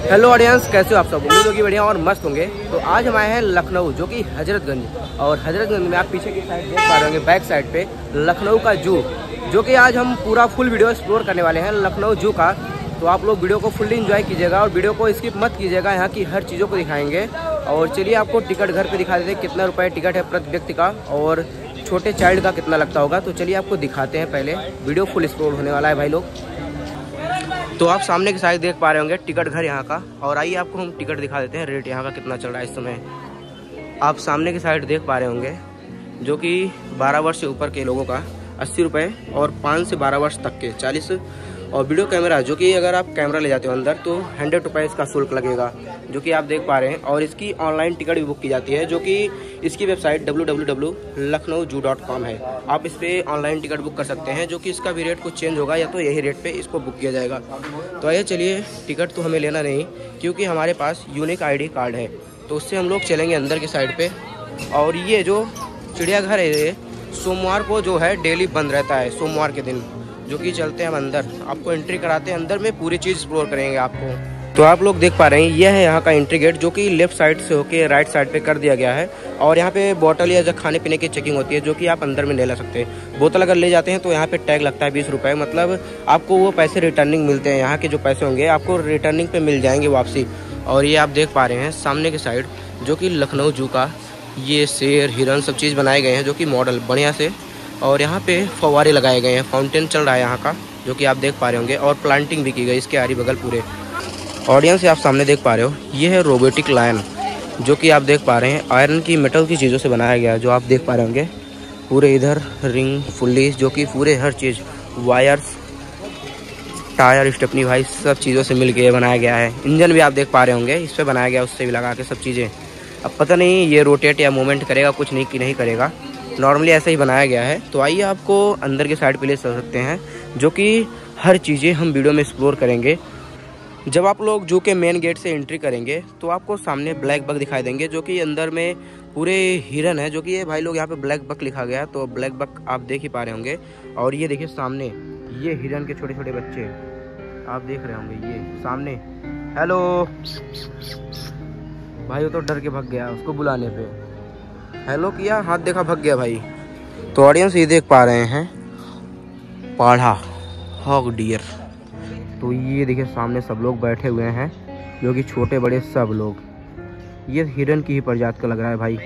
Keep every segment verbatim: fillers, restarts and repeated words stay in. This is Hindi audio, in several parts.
हेलो ऑडियंस, कैसे हो आप सब? उम्मीद होगी बढ़िया और मस्त होंगे। तो आज हम आए हैं लखनऊ, जो कि हजरतगंज, और हजरतगंज में आप पीछे की साइड देख पा रहे होंगे, बैक साइड पे लखनऊ का जू, जो कि आज हम पूरा फुल वीडियो एक्सप्लोर करने वाले हैं लखनऊ जू का। तो आप लोग वीडियो को फुल्ली एंजॉय कीजिएगा और वीडियो को स्किप मत कीजिएगा, यहाँ की हर चीज़ों को दिखाएंगे। और चलिए आपको टिकट घर पे दिखा देते हैं, कितना रुपये टिकट है प्रति व्यक्ति का और छोटे चाइल्ड का कितना लगता होगा। तो चलिए आपको दिखाते हैं, पहले वीडियो फुल एक्सप्लोर होने वाला है भाई लोग। तो आप सामने की साइड देख पा रहे होंगे टिकट घर यहाँ का, और आइए आपको हम टिकट दिखा देते हैं, रेट यहाँ का कितना चल रहा है इस समय। आप सामने की साइड देख पा रहे होंगे, जो कि बारह वर्ष से ऊपर के लोगों का अस्सी रुपये और पाँच से बारह वर्ष तक के चालीस, और वीडियो कैमरा, जो कि अगर आप कैमरा ले जाते हो अंदर तो हंड्रेड रुपये इसका शुल्क लगेगा, जो कि आप देख पा रहे हैं। और इसकी ऑनलाइन टिकट भी बुक की जाती है, जो कि इसकी website W W W dot Lucknow zoo dot com है। आप इस पर ऑनलाइन टिकट बुक कर सकते हैं, जो कि इसका भी रेट कुछ चेंज होगा, या तो यही रेट पे इसको बुक किया जाएगा। तो आइए चलिए, टिकट तो हमें लेना नहीं, क्योंकि हमारे पास यूनिक आईडी कार्ड है, तो उससे हम लोग चलेंगे अंदर की साइड पर। और ये जो चिड़ियाघर है, ये सोमवार को जो है डेली बंद रहता है, सोमवार के दिन, जो कि चलते हैं हम अंदर, आपको एंट्री कराते हैं, अंदर में पूरी चीज़ एक्सप्लोर करेंगे आपको। तो आप लोग देख पा रहे हैं, यह है यहाँ का एंट्री गेट, जो कि लेफ्ट साइड से होके राइट साइड पे कर दिया गया है। और यहाँ पे बोतल या जब खाने पीने की चेकिंग होती है, जो कि आप अंदर में नहीं ला सकते। बोतल अगर ले जाते हैं तो यहाँ पे टैग लगता है बीस रुपये, मतलब आपको वो पैसे रिटर्निंग मिलते हैं, यहाँ के जो पैसे होंगे आपको रिटर्निंग पे मिल जाएंगे वापसी। और ये आप देख पा रहे हैं सामने की साइड, जो कि लखनऊ जू का ये शेर हिरन सब चीज़ बनाए गए हैं, जो कि मॉडल बढ़िया से। और यहाँ पे फव्वारे लगाए गए हैं, फाउंटेन चल रहा है यहाँ का, जो कि आप देख पा रहे होंगे। और प्लांटिंग भी की गई इसके आरी बगल पूरे। ऑडियंस आप सामने देख पा रहे हो, ये है रोबोटिक लायन, जो कि आप देख पा रहे हैं आयरन की मेटल की चीज़ों से बनाया गया है, जो आप देख पा रहे होंगे। पूरे इधर रिंग फुल्ली, जो कि पूरे हर चीज़ वायर्स टायर स्टेपनी भाई सब चीज़ों से मिल के बनाया गया है। इंजन भी आप देख पा रहे होंगे, इस पर बनाया गया, उससे भी लगा के सब चीज़ें। अब पता नहीं ये रोटेट या मूवमेंट करेगा कुछ नहीं कि नहीं करेगा, नॉर्मली ऐसा ही बनाया गया है। तो आइए आपको अंदर के साइड पे ले चल सकते हैं, जो कि हर चीज़ें हम वीडियो में एक्सप्लोर करेंगे। जब आप लोग जू के मेन गेट से एंट्री करेंगे तो आपको सामने ब्लैक बक दिखाई देंगे, जो कि अंदर में पूरे हिरन है, जो कि ये भाई लोग यहाँ पे ब्लैक बक लिखा गया है, तो ब्लैक बक आप देख ही पा रहे होंगे। और ये देखिए सामने ये हिरन के छोटे छोटे बच्चे आप देख रहे होंगे, ये सामने। हेलो भाई, वो तो डर के भाग गया, उसको बुलाने पे हेलो किया, हाथ देखा भाग गया भाई। तो ऑडियंस ये देख पा रहे हैं पाढ़ा हॉग डियर, तो ये देखिए सामने सब लोग बैठे हुए हैं, जो कि छोटे बड़े सब लोग। ये हिरन की ही प्रजाति का लग रहा है भाई।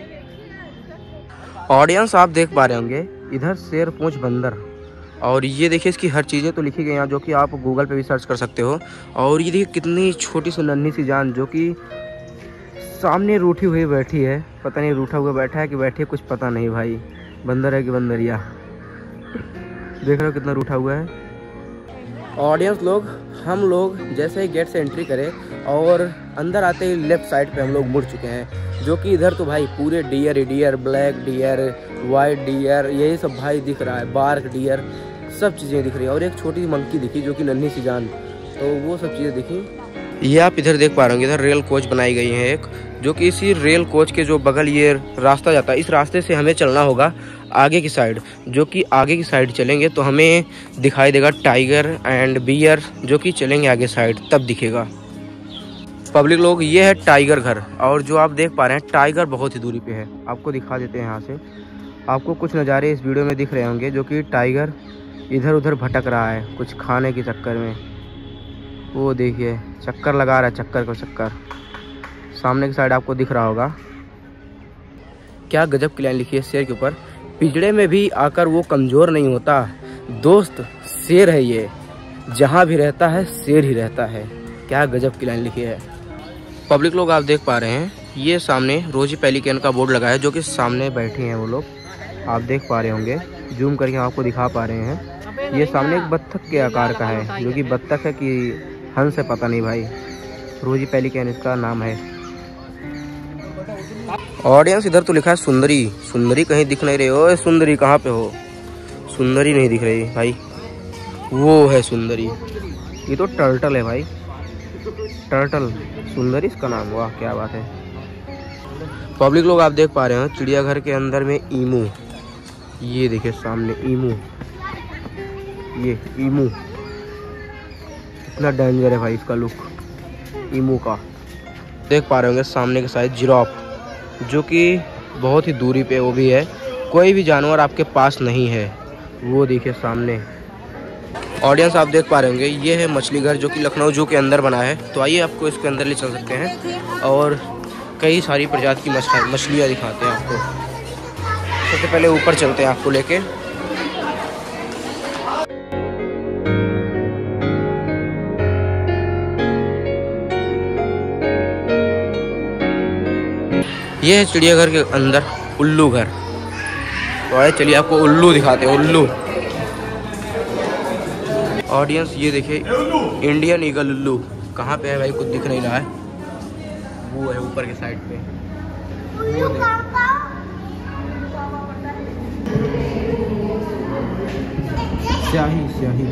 ऑडियंस आप देख पा रहे होंगे, इधर शेर पूंछ बंदर, और ये देखिए इसकी हर चीज़ें तो लिखी गई हैं, जो कि आप गूगल पे भी सर्च कर सकते हो। और ये देखिए कितनी छोटी सी नन्ही सी जान, जो कि सामने रूठी हुई बैठी है, पता नहीं रूठा हुआ बैठा है कि बैठी है, कुछ पता नहीं भाई, बंदर है कि बंदरिया। देख रहे हो कितना रूठा हुआ है। ऑडियंस लोग, हम लोग जैसे ही गेट से एंट्री करें और अंदर आते ही लेफ्ट साइड पे हम लोग मुड़ चुके हैं, जो कि इधर तो भाई पूरे डियर ही deer, black deer, white deer, यही सब भाई दिख रहा है, बार्क डियर, सब चीज़ें दिख रही है। और एक छोटी सी मंकी दिखी, जो कि नन्ही सी जान, तो वो सब चीज़ें दिखी। ये आप इधर देख पा रहे होंगे, इधर रेल कोच बनाई गई है एक, जो कि इसी रेल कोच के जो बगल ये रास्ता जाता है, इस रास्ते से हमें चलना होगा आगे की साइड, जो कि आगे की साइड चलेंगे तो हमें दिखाई देगा टाइगर एंड बियर, जो कि चलेंगे आगे साइड तब दिखेगा। पब्लिक लोग, ये है टाइगर घर, और जो आप देख पा रहे हैं टाइगर बहुत ही दूरी पे है, आपको दिखा देते हैं यहाँ से। आपको कुछ नज़ारे इस वीडियो में दिख रहे होंगे, जो कि टाइगर इधर उधर भटक रहा है कुछ खाने के चक्कर में। वो देखिए चक्कर लगा रहा है, चक्कर को चक्कर। सामने की साइड आपको दिख रहा होगा, क्या गजब की लाइन लिखी है शेर के ऊपर, पिंजड़े में भी आकर वो कमज़ोर नहीं होता, दोस्त शेर है ये, जहाँ भी रहता है शेर ही रहता है। क्या गजब की लाइन लिखी है। पब्लिक लोग आप देख पा रहे हैं, ये सामने रोजी पेलिकन का बोर्ड लगा है, जो कि सामने बैठे हैं वो लोग, आप देख पा रहे होंगे, जूम करके आपको दिखा पा रहे हैं। ये सामने एक बत्तख के आकार का है, जो कि बत्तख है कि हंस है पता नहीं भाई, रोजी पेलिकन इसका नाम है। ऑडियंस इधर तो लिखा है सुंदरी, सुंदरी कहीं दिख नहीं रही हो, सुंदरी कहाँ पे हो, सुंदरी नहीं दिख रही भाई, वो है सुंदरी। ये तो टर्टल है भाई, टर्टल, सुंदरी इसका नाम, वाह क्या बात है। पब्लिक लोग आप देख पा रहे हैं, चिड़ियाघर के अंदर में ईमू, ये देखिए सामने ईमू, ये ईमू कितना डेंजर है भाई इसका लुक। ईमू का। देख पा रहे होंगे सामने के साइड जिराफ, जो कि बहुत ही दूरी पे वो भी है, कोई भी जानवर आपके पास नहीं है। वो देखिए सामने। ऑडियंस आप देख पा रहे होंगे ये है मछली घर, जो कि लखनऊ जू के अंदर बना है। तो आइए आपको इसके अंदर ले चल सकते हैं और कई सारी प्रजाति की मछलियाँ दिखाते हैं आपको। सबसे पहले ऊपर चलते हैं आपको लेके। ये है चिड़ियाघर के अंदर उल्लू घर। तो आइए चलिए आपको उल्लू दिखाते हैं। उल्लू ऑडियंस ये देखिए इंडियन ईगल उल्लू। कहाँ पे है भाई, कुछ दिख नहीं रहा है। वो है ऊपर के साइड पे। वो स्याही स्याही।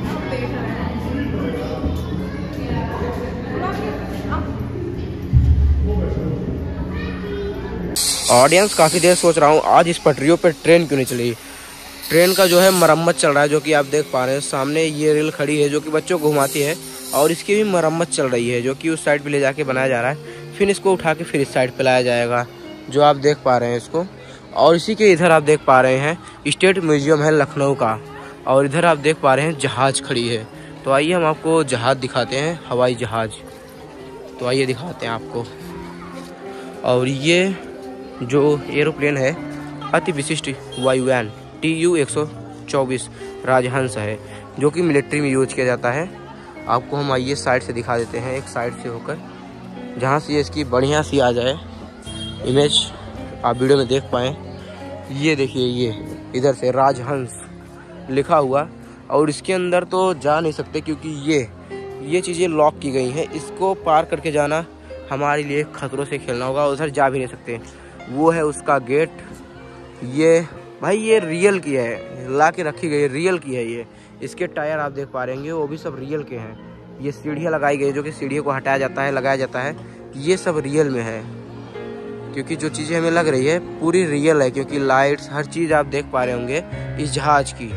ऑडियंस काफ़ी देर सोच रहा हूँ आज इस पटरियों पे ट्रेन क्यों नहीं चली। ट्रेन का जो है मरम्मत चल रहा है, जो कि आप देख पा रहे हैं। सामने ये रेल खड़ी है जो कि बच्चों को घुमाती है, और इसकी भी मरम्मत चल रही है, जो कि उस साइड पे ले जाके बनाया जा रहा है। फिर इसको उठा के फिर इस साइड पे लाया जाएगा, जो आप देख पा रहे हैं इसको। और इसी के इधर आप देख पा रहे हैं स्टेट म्यूजियम है लखनऊ का, और इधर आप देख पा रहे हैं जहाज़ खड़ी है। तो आइए हम आपको जहाज़ दिखाते हैं, हवाई जहाज़। तो आइए दिखाते हैं आपको। और ये जो एरोप्लेन है अति विशिष्ट वायुयान टी यू एक सौ चौबीस राजहंस है, जो कि मिलिट्री में यूज किया जाता है। आपको हम आइए साइड से दिखा देते हैं, एक साइड से होकर, जहाँ से इसकी बढ़िया सी आ जाए इमेज, आप वीडियो में देख पाएँ। ये देखिए ये इधर से राजहंस लिखा हुआ, और इसके अंदर तो जा नहीं सकते क्योंकि ये ये चीज़ें लॉक की गई हैं। इसको पार करके जाना हमारे लिए खतरों से खेलना होगा, उधर जा भी नहीं सकते। वो है उसका गेट। ये भाई ये रियल की है, ला के रखी गई, रियल की है ये। इसके टायर आप देख पा रहे हैं, वो भी सब रियल के हैं। ये सीढ़ियाँ लगाई गई, जो कि सीढ़ियों को हटाया जाता है, लगाया जाता है, ये सब रियल में है। क्योंकि जो चीज़ें हमें लग रही है पूरी रियल है, क्योंकि लाइट्स हर चीज़ आप देख पा रहे होंगे इस जहाज की।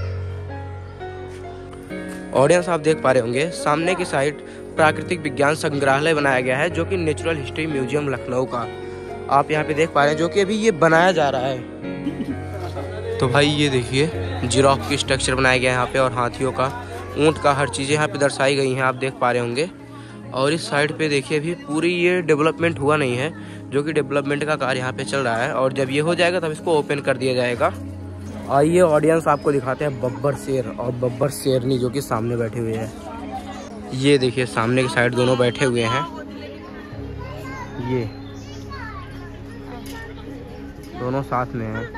ऑडियंस आप देख पा रहे होंगे सामने की साइड प्राकृतिक विज्ञान संग्रहालय बनाया गया है, जो कि नेचुरल हिस्ट्री म्यूजियम लखनऊ का आप यहाँ पे देख पा रहे हैं, जो कि अभी ये बनाया जा रहा है। तो भाई ये देखिए जिराफ की स्ट्रक्चर बनाया गया है यहाँ पे, और हाथियों का, ऊँट का, हर चीज़ें यहाँ पे दर्शाई गई हैं, आप देख पा रहे होंगे। और इस साइड पे देखिए अभी पूरी ये डेवलपमेंट हुआ नहीं है, जो कि डेवलपमेंट का कार्य यहाँ पे चल रहा है, और जब ये हो जाएगा तब इसको ओपन कर दिया जाएगा। आइए ऑडियंस आपको दिखाते हैं बब्बर शेर और बब्बर शेरनी, जो कि सामने बैठे हुए हैं। ये देखिए सामने की साइड दोनों बैठे हुए हैं। ये दोनों साथ में हैं।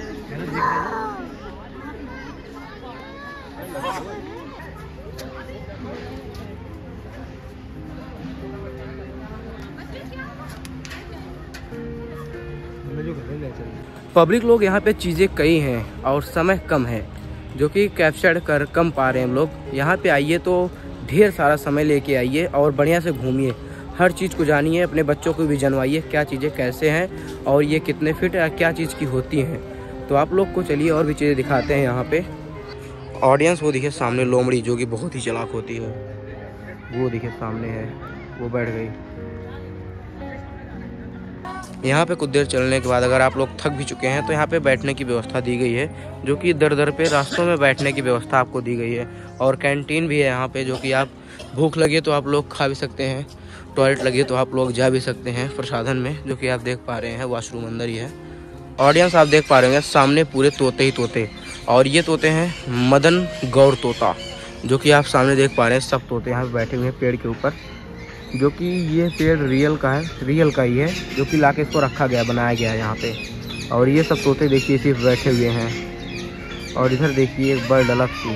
पब्लिक लोग यहाँ पे चीज़ें कई हैं और समय कम है, जो कि कैप्चर कर कम पा रहे हैं हम लोग। यहाँ पे आइए तो ढेर सारा समय लेके आइए और बढ़िया से घूमिए, हर चीज़ को जानिए, अपने बच्चों को भी जानवाइए क्या चीज़ें कैसे हैं और ये कितने फिट या क्या चीज़ की होती हैं। तो आप लोग को चलिए और भी चीज़ें दिखाते हैं यहाँ पे। ऑडियंस वो दिखे सामने लोमड़ी, जो कि बहुत ही चालाक होती है, वो दिखे सामने है, वो बैठ गई। यहाँ पे कुछ देर चलने के बाद अगर आप लोग थक भी चुके हैं तो यहाँ पे बैठने की व्यवस्था दी गई है, जो कि दर दर पे रास्तों में बैठने की व्यवस्था आपको दी गई है। और कैंटीन भी है यहाँ पे, जो कि आप भूख लगे तो आप लोग खा भी सकते हैं, टॉयलेट लगे तो आप लोग जा भी सकते हैं प्रसाधन में, जो कि आप देख पा रहे हैं वॉशरूम अंदर ही है। ऑडियंस आप देख पा रहे हैं सामने पूरे तोते ही तोते, और ये तोते हैं मदन गौर तोता, जो कि आप सामने देख पा रहे हैं। सब तोते यहाँ पे बैठे हुए हैं पेड़ के ऊपर, जो कि ये पेड़ रियल का है, रियल का ही है, जो कि लाके इसको रखा गया, बनाया गया है यहाँ पे। और ये सब तोते देखिए सिर्फ बैठे हुए हैं। और इधर देखिए एक बर्ड अलग सी।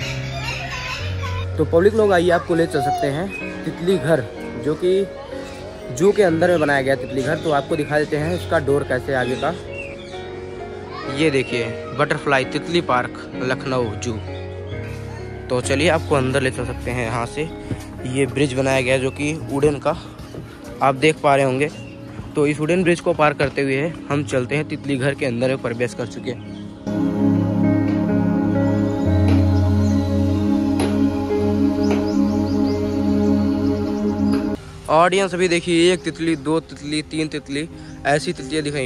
तो पब्लिक लोग आइए आपको ले चल सकते हैं तितली घर, जो कि जू के अंदर में बनाया गया तितली घर। तो आपको दिखा देते हैं इसका डोर कैसे आगे का। ये देखिए बटरफ्लाई तितली पार्क लखनऊ जू। तो चलिए आपको अंदर ले चल सकते हैं यहाँ से। ये ब्रिज बनाया गया जो कि वुडन का आप देख पा रहे होंगे। तो इस वुडन ब्रिज को पार करते हुए हम चलते हैं तितली घर के अंदर में प्रवेश कर चुके हैं। ऑडियंस अभी देखिए, एक तितली, दो तितली, तीन तितली, ऐसी तितलियाँ दिखाई।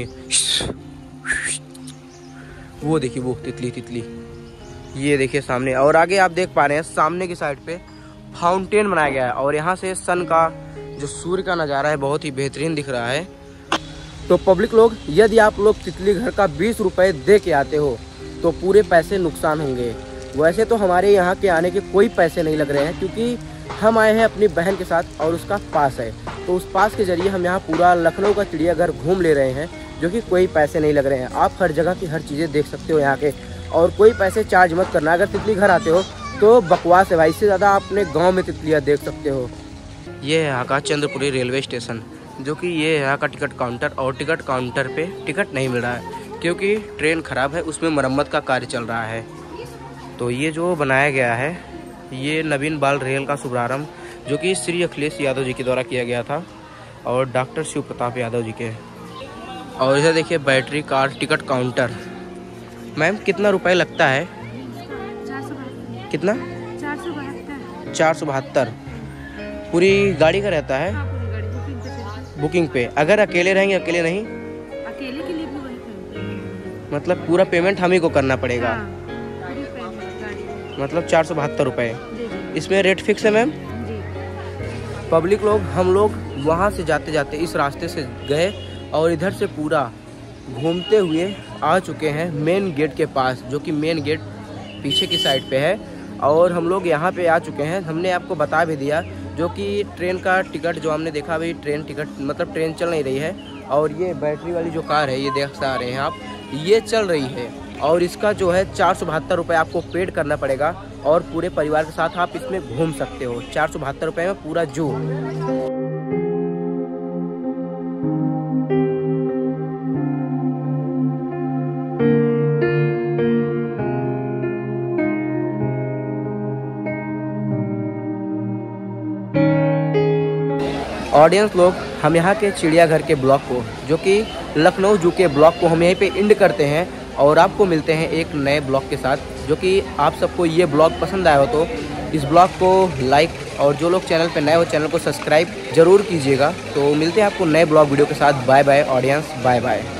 वो देखिए वो तितली तितली ये देखिए सामने। और आगे आप देख पा रहे हैं सामने की साइड पे फाउंटेन बनाया गया है और यहाँ से सन का जो सूर्य का नज़ारा है बहुत ही बेहतरीन दिख रहा है। तो पब्लिक लोग, यदि आप लोग तितली घर का बीस रुपये दे के आते हो तो पूरे पैसे नुकसान होंगे। वैसे तो हमारे यहाँ के आने के कोई पैसे नहीं लग रहे हैं, क्योंकि हम आए हैं अपनी बहन के साथ और उसका पास है, तो उस पास के जरिए हम यहाँ पूरा लखनऊ का चिड़ियाघर घूम ले रहे हैं, जो कि कोई पैसे नहीं लग रहे हैं। आप हर जगह की हर चीज़ें देख सकते हो यहाँ के, और कोई पैसे चार्ज मत करना। अगर तितली घर आते हो तो बकवास है भाई, इससे ज़्यादा अपने गाँव में तितलियाँ देख सकते हो। ये है यहाँ का चंद्रपुरी रेलवे स्टेशन, जो कि ये यहाँ का टिकट काउंटर, और टिकट काउंटर पे टिकट नहीं मिल रहा है क्योंकि ट्रेन ख़राब है, उसमें मरम्मत का कार्य चल रहा है। तो ये जो बनाया गया है ये नवीन बाल रेल का शुभारंभ, जो कि श्री अखिलेश यादव जी के द्वारा किया गया था और डॉक्टर शिव प्रताप यादव जी के। और इसे देखिए battery car ticket counter. Ma'am कितना रुपए लगता है? कितना? चार सौ बहत्तर। चार सौ बहत्तर पूरी गाड़ी का रहता है? हाँ, पूरी गाड़ी बुकिंग पे। बुकिंग पे। अगर अकेले रहेंगे? अकेले नहीं, अकेले के लिए भी वही पेमेंट, मतलब पूरा पेमेंट हम ही को करना पड़ेगा। हाँ, पूरी पेमेंट गाड़ी। मतलब चार सौ बहत्तर रुपये। इसमें रेट फिक्स है मैम? पब्लिक लोग, हम लोग वहाँ से जाते जाते इस रास्ते से गए और इधर से पूरा घूमते हुए आ चुके हैं मेन गेट के पास, जो कि मेन गेट पीछे की साइड पे है। और हम लोग यहाँ पे आ चुके हैं। हमने आपको बता भी दिया, जो कि ट्रेन का टिकट जो हमने देखा, भाई ट्रेन टिकट मतलब ट्रेन चल नहीं रही है। और ये बैटरी वाली जो कार है, ये देख सा रहे हैं आप, ये चल रही है और इसका जो है चार सौ बहत्तर रुपये आपको पेड करना पड़ेगा और पूरे परिवार के साथ आप इसमें घूम सकते हो। चार सौ बहत्तर रुपये में पूरा जू। ऑडियंस लोग, हम यहाँ के चिड़ियाघर के ब्लॉग को, जो कि लखनऊ जू के ब्लॉग को हम यहीं पे एंड करते हैं और आपको मिलते हैं एक नए ब्लॉग के साथ। जो कि आप सबको ये ब्लॉग पसंद आया हो तो इस ब्लॉग को लाइक, और जो लोग चैनल पे नए हो चैनल को सब्सक्राइब जरूर कीजिएगा। तो मिलते हैं आपको नए ब्लॉग वीडियो के साथ। Bye bye audience, bye bye.